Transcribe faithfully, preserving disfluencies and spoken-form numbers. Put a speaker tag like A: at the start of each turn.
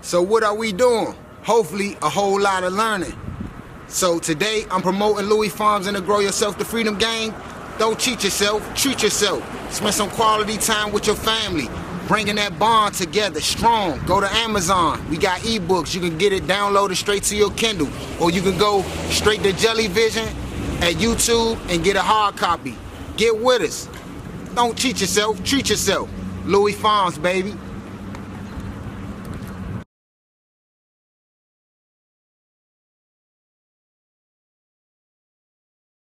A: So what are we doing? Hopefully a whole lot of learning. So today I'm promoting Lewey Farms and the Grow Yourself to Freedom gang. Don't cheat yourself, treat yourself. Spend some quality time with your family. Bringing that bond together, strong. Go to Amazon. We got ebooks. You can get it downloaded straight to your Kindle. Or you can go straight to Jellyvision at YouTube and get a hard copy. Get with us. Don't cheat yourself, treat yourself. Lewey Farms, baby.